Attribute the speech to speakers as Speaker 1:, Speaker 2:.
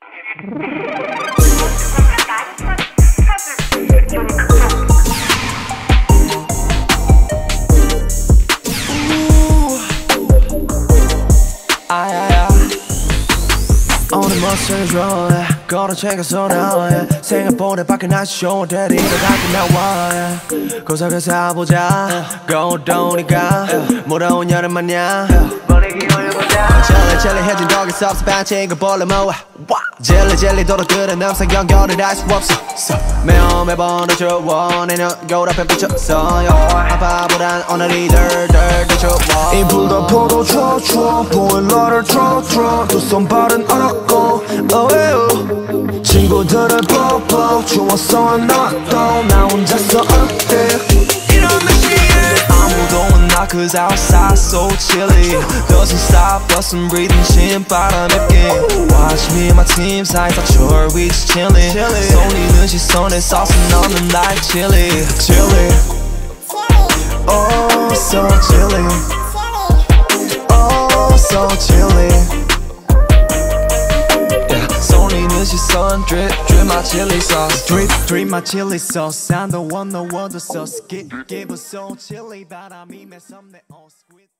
Speaker 1: 오늘 멋을 줘 걸어 챙겨서 나와 생각보다 밖에 날씨 좋은데 네가 다 끝나와 고석에서 보자 고우니까 무더운 여름 마냥 보내기 올려보자 젤리해진 덕에 섭섭한 친구 볼래 모아 젤리 도로들은 항상 연결을 할 수 없어 매번 더 좋아 내년 겨울 앞에 비쳤어 아빠보단 오늘이 덜 좋아
Speaker 2: 이불 덮어도 추워 보일러를 틀어 두 손 발은 얼었고 친구들을 뽀뽀 추워서 안 나왔고 나 혼자서 어때 이런 날씨에
Speaker 3: 아무도 없나 cause outside so chilly Doesn't stop us from breathing 신바람 맵게 Watch me and my team sides I sure we just chillin' 쏠리는 시선에 sauce 넣는 like chili
Speaker 2: Oh so chilly Oh so chilly
Speaker 3: 쏠리는 시선 drip my chili sauce
Speaker 2: Drip my chili sauce I'm the one no other sauce Give us so chilly 바람이 매섭네 squid